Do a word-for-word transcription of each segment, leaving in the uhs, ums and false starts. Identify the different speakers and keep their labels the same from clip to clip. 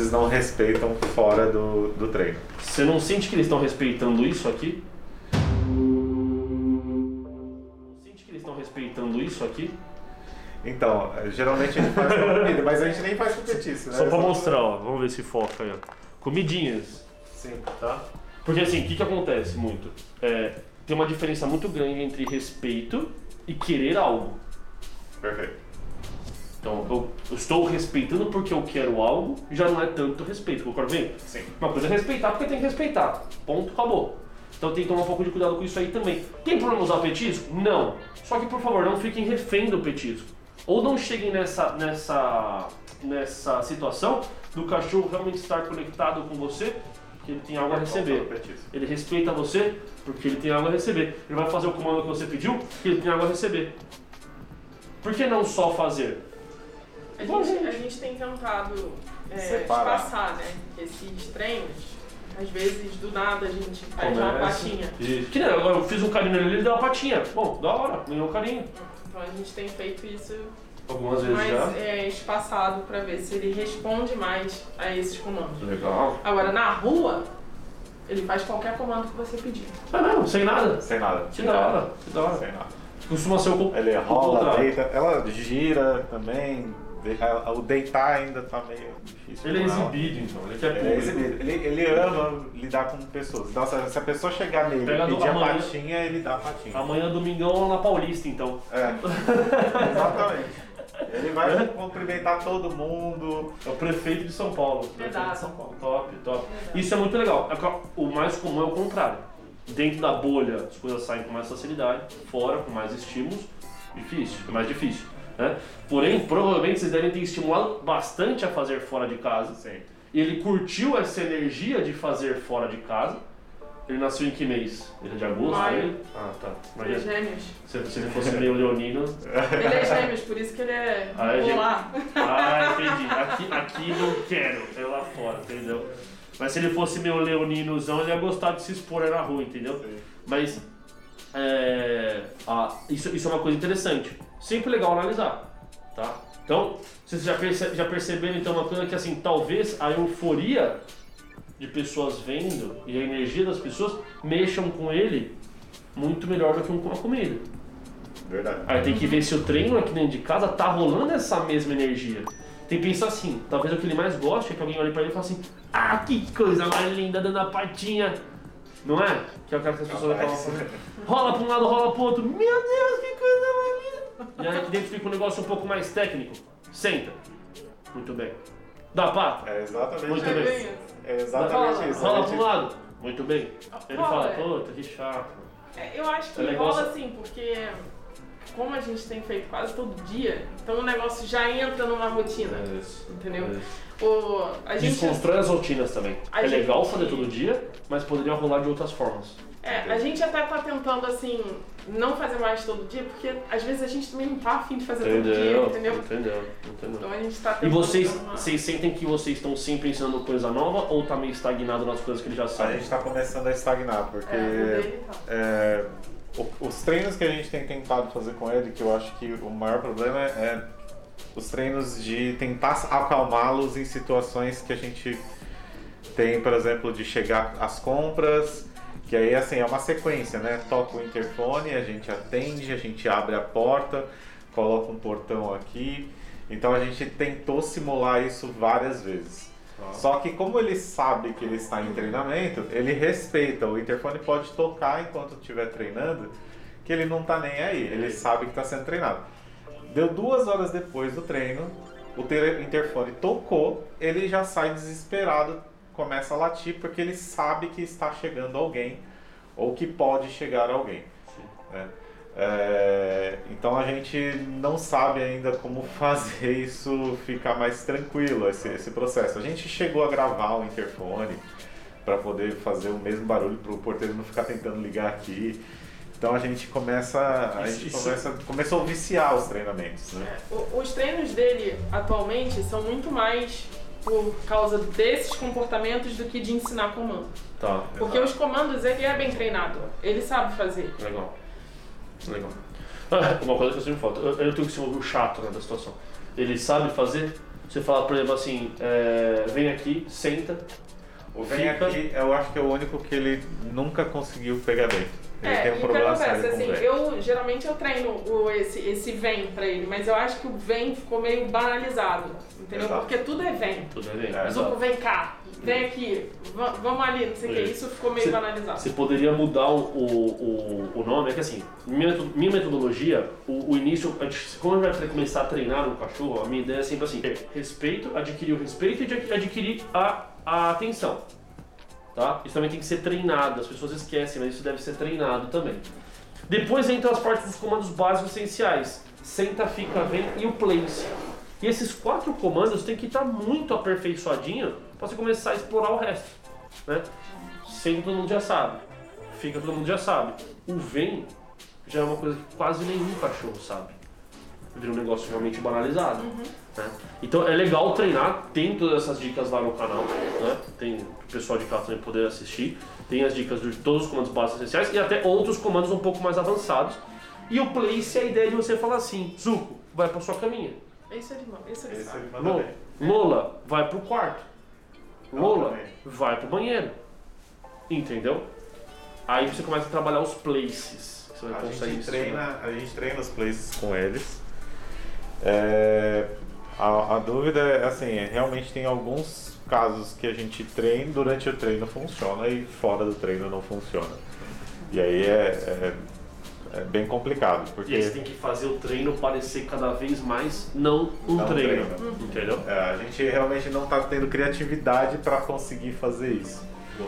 Speaker 1: eles não respeitam fora do, do treino.
Speaker 2: Você não sente que eles estão respeitando isso aqui? Sente que eles estão respeitando isso aqui?
Speaker 1: Então, geralmente a gente faz com comida, mas a gente nem faz com petisco, né?
Speaker 2: Só pra mostrar, ó. Vamos ver se foca aí, ó. Comidinhas.
Speaker 1: Sim.
Speaker 2: Tá? Porque assim, o que que acontece muito? É, tem uma diferença muito grande entre respeito e querer algo.
Speaker 1: Perfeito.
Speaker 2: Então, eu, eu estou respeitando porque eu quero algo, já não é tanto respeito, concorda bem?
Speaker 1: Sim.
Speaker 2: Uma coisa é respeitar porque tem que respeitar. Ponto, acabou. Então tem que tomar um pouco de cuidado com isso aí também. Tem problema usar petisco? Não. Só que, por favor, não fiquem refém do petisco. Ou não cheguem nessa, nessa, nessa situação do cachorro realmente estar conectado com você, que ele tem algo a receber. Ele respeita você porque ele tem algo a receber. Ele vai fazer o comando que você pediu porque ele tem algo a receber. Por que não só fazer?
Speaker 3: A gente, a gente tem tentado é, passar, né, esses treinos. Às vezes, do nada, a gente faz uma patinha.
Speaker 2: E, que nem, agora eu fiz um carinho nele, ele deu uma patinha. Bom, da hora, ganhou um carinho.
Speaker 3: Então a gente tem feito isso
Speaker 2: algumas vezes
Speaker 3: mais
Speaker 2: já.
Speaker 3: É, espaçado para ver se ele responde mais a esses comandos.
Speaker 2: Legal.
Speaker 3: Agora, na rua, ele faz qualquer comando que você pedir.
Speaker 2: Ah, não, sem nada.
Speaker 1: Sem nada.
Speaker 2: Que da hora, que da hora.
Speaker 1: Sem nada.
Speaker 2: Costuma ser o
Speaker 1: Ele rola, deita, ela gira também. O deitar ainda tá meio difícil.
Speaker 2: Ele é exibido, então. Ele quer
Speaker 1: Ele é exibido. Ele, ele ama lidar com pessoas. Então, se a pessoa chegar nele e pedir a
Speaker 2: amanhã,
Speaker 1: patinha, ele dá a patinha.
Speaker 2: Amanhã, domingão, lá na Paulista, então.
Speaker 1: É, exatamente. Ele vai cumprimentar todo mundo.
Speaker 2: É o prefeito de São Paulo.
Speaker 3: Verdade.
Speaker 2: De São Paulo. Top, top. Verdade. Isso é muito legal. O mais comum é o contrário. Dentro da bolha, as coisas saem com mais facilidade. Fora, com mais estímulos, difícil, é mais difícil. Né? Porém, provavelmente vocês devem ter estimulado bastante a fazer fora de casa.
Speaker 1: Sim.
Speaker 2: E ele curtiu essa energia de fazer fora de casa. Ele nasceu em que mês? Ele é de agosto?
Speaker 3: Maio.
Speaker 2: Ah, tá.
Speaker 3: Ele é gêmeos.
Speaker 2: Se, se ele fosse meio leonino...
Speaker 3: Ele é gêmeos, por isso que ele é
Speaker 2: ah, é
Speaker 3: lá.
Speaker 2: Ah, entendi. Aqui, aqui não quero, é lá fora, entendeu? Mas se ele fosse meio leoninozão, ele ia gostar de se expor na rua, entendeu? Sim. Mas é, ah, isso, isso é uma coisa interessante. Sempre legal analisar, tá? Então, vocês já, perce, já perceberam então uma coisa que assim, talvez a euforia de pessoas vendo e a energia das pessoas mexam com ele muito melhor do que um com a comida.
Speaker 1: Verdade.
Speaker 2: Aí tem que ver se o treino aqui dentro de casa tá rolando essa mesma energia. Tem que pensar assim, talvez o que ele mais gosta é que alguém olhe pra ele e fale assim: ah, que coisa mais linda, dando a patinha. Não é? Que é o cara que as pessoas vão falar. Rola pra um lado, rola pro outro. Meu Deus, que coisa mais linda. E aí aqui dentro fica um negócio um pouco mais técnico. Senta. Muito bem. Dá pata?
Speaker 1: É exatamente
Speaker 2: Muito
Speaker 1: isso.
Speaker 2: bem.
Speaker 1: É exatamente isso.
Speaker 2: Rola pra um lado. Muito bem. Ele fala,
Speaker 3: é.
Speaker 2: puta, que chato.
Speaker 3: É, eu acho que
Speaker 2: É
Speaker 3: rola assim, porque como a gente tem feito quase todo dia, então o negócio já entra numa rotina.
Speaker 2: É isso.
Speaker 3: Entendeu?
Speaker 2: É isso.
Speaker 3: O, a gente,
Speaker 2: Desconstrói as rotinas também.
Speaker 3: A
Speaker 2: É
Speaker 3: gente-
Speaker 2: legal fazer todo dia, mas poderia rolar de outras formas.
Speaker 3: é, a gente até tá tentando assim, não fazer mais todo dia, porque às vezes a gente também não tá afim de fazer todo dia,
Speaker 2: Entendeu?
Speaker 3: entendeu?
Speaker 2: Entendeu? Entendeu?
Speaker 3: Então a gente tá
Speaker 2: E
Speaker 3: tentando.
Speaker 2: vocês,
Speaker 3: uma-
Speaker 2: vocês sentem que vocês estão sempre ensinando coisa nova ou tá meio estagnado nas coisas que ele já
Speaker 1: A
Speaker 2: sabe?
Speaker 1: gente está começando a estagnar, porque
Speaker 3: É, o dele tá.
Speaker 1: é, o- os treinos que a gente tem tentado fazer com ele, que eu acho que o maior problema é os treinos de tentar acalmá-los em situações que a gente tem, por exemplo, de chegar às compras, que aí assim é uma sequência, né? Toca o interfone, a gente atende, a gente abre a porta, coloca um portão aqui. Então a gente tentou simular isso várias vezes. Só que como ele sabe que ele está em treinamento, ele respeita. O interfone pode tocar enquanto estiver treinando, que ele não está nem aí, ele sabe que está sendo treinado. Deu duas horas depois do treino, o interfone tocou, ele já sai desesperado, começa a latir porque ele sabe que está chegando alguém ou que pode chegar alguém. Né? É, então a gente não sabe ainda como fazer isso ficar mais tranquilo, esse, esse processo. A gente chegou a gravar o interfone para poder fazer o mesmo barulho para o porteiro não ficar tentando ligar aqui. Então a gente começa, a gente
Speaker 2: Isso-
Speaker 1: começa, começou a viciar os treinamentos, né?
Speaker 3: O- Os treinos dele atualmente são muito mais por causa desses comportamentos do que de ensinar comando.
Speaker 2: Tá,
Speaker 3: Porque os comandos ele é bem treinado, ele sabe fazer.
Speaker 2: legal. Legal. Ah, uma coisa que eu sempre falo, eu, eu tenho que ser o chato, né, da situação. Ele sabe fazer? Você fala, por exemplo, assim, é, vem aqui, senta.
Speaker 1: O vem fica... aqui, eu acho que é o único que ele nunca conseguiu pegar bem. Ele
Speaker 3: é,
Speaker 1: tem um
Speaker 3: e o que
Speaker 1: problema
Speaker 3: acontece,
Speaker 1: sério com
Speaker 3: assim, eu geralmente eu treino o, esse, esse vem pra ele, mas eu acho que o vem ficou meio banalizado, entendeu?
Speaker 1: Exato.
Speaker 3: Porque tudo é vem.
Speaker 2: Tudo é vem.
Speaker 3: É, Zuko, vem cá, vem aqui, vamos ali, não sei o que, isso ficou meio
Speaker 2: Cê,
Speaker 3: banalizado.
Speaker 2: Você poderia mudar o, o, o nome, é que assim, minha, minha metodologia, o, o início, a gente, como a gente vai começar a treinar no cachorro, a minha ideia é sempre assim, respeito, adquirir o respeito e adquirir a, a atenção. Tá? Isso também tem que ser treinado, as pessoas esquecem, mas isso deve ser treinado também. Depois entra as partes dos comandos básicos essenciais. Senta, fica, vem e o place. E esses quatro comandos tem que estar muito aperfeiçoadinho para você começar a explorar o resto. Né? Senta, todo mundo já sabe. Fica, todo mundo já sabe. O vem já é uma coisa que quase nenhum cachorro sabe. Vira um negócio realmente banalizado. Uhum. Né? Então é legal treinar, tem todas essas dicas lá no canal, né? Tem o pessoal de casa também poder assistir, tem as dicas de todos os comandos básicos essenciais e até outros comandos um pouco mais avançados. E o place é a ideia de você falar assim, Zuko, vai pra sua caminha.
Speaker 3: Esse ele manda, esse ele sabe.
Speaker 2: Lola, Lola, vai pro quarto. Lola, vai pro banheiro. Entendeu? Aí você começa a trabalhar os places. Você vai
Speaker 1: a,
Speaker 2: conseguir
Speaker 1: gente treina, a gente treina os places com eles. É, a, a dúvida é assim, é, realmente tem alguns casos que a gente treina, durante o treino funciona e fora do treino não funciona. E aí é, é, é bem complicado. Porque
Speaker 2: e aí você tem que fazer o treino parecer cada vez mais não um
Speaker 1: não
Speaker 2: treino,
Speaker 1: treino.
Speaker 2: Entendeu?
Speaker 1: É, a gente realmente não está tendo criatividade para conseguir fazer isso.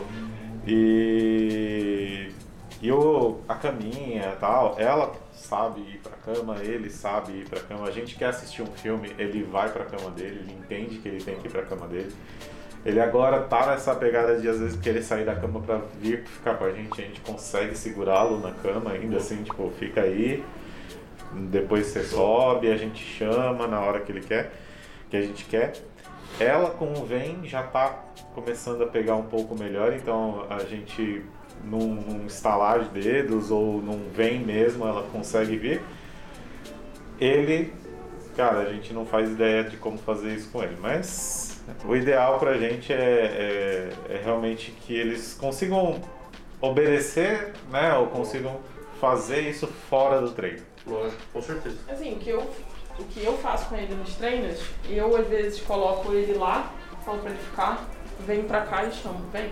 Speaker 1: E, e o, a caminha e tal, ela sabe ir pra cama, ele sabe ir pra cama. A gente quer assistir um filme, ele vai pra cama dele, ele entende que ele tem que ir pra cama dele. Ele agora tá nessa pegada de às vezes querer sair da cama pra vir ficar com a gente, a gente consegue segurá-lo na cama ainda assim, tipo, fica aí, depois você sobe, a gente chama na hora que ele quer, que a gente quer. Ela com o vem já tá começando a pegar um pouco melhor, então a gente num, num estalar de dedos ou num vem mesmo, ela consegue vir. Ele, cara, a gente não faz ideia de como fazer isso com ele, mas o ideal pra gente é, é, é realmente que eles consigam obedecer, né, ou consigam fazer isso fora do treino.
Speaker 2: Lógico, com certeza.
Speaker 3: Assim, o que eu, o que eu faço com ele nos treinos, eu às vezes coloco ele lá, falo pra ele ficar, vem pra cá e chamo, vem.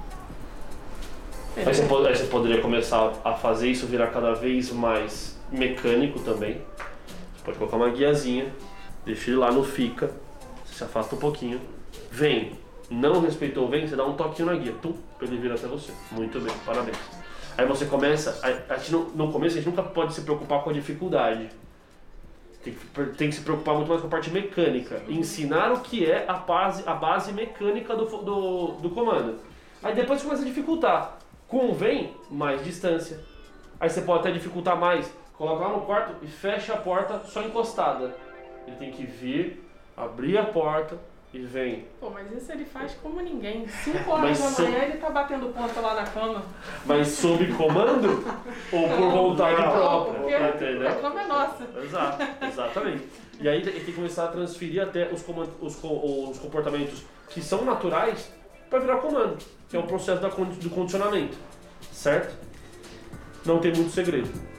Speaker 2: Aí você, pode, aí você poderia começar a fazer isso virar cada vez mais mecânico também. Você pode colocar uma guiazinha, deixa ele lá no fica, você se afasta um pouquinho, vem, não respeitou, vem, você dá um toquinho na guia, tum, pra ele vir até você. Muito bem, parabéns. Aí você começa, a, a gente no, no começo a gente nunca pode se preocupar com a dificuldade. Tem que, tem que se preocupar muito mais com a parte mecânica. Ensinar o que é a base, a base mecânica do, do, do comando. Aí depois começa a dificultar. Com o vem, mais distância. Aí você pode até dificultar mais. Coloca lá no quarto e fecha a porta só encostada. Ele tem que vir, abrir a porta e vem.
Speaker 3: Pô, mas isso ele faz como ninguém. cinco horas da manhã ele tá batendo ponta lá na cama.
Speaker 2: Mas sob comando ou por vontade
Speaker 3: não,
Speaker 2: própria?
Speaker 3: Porque
Speaker 2: entendeu?
Speaker 3: A cama é nossa.
Speaker 2: Exato, exatamente. E aí ele tem que começar a transferir até os, comand- os, co- os comportamentos que são naturais para virar comando, que é o processo da condi- do condicionamento, certo? Não tem muito segredo.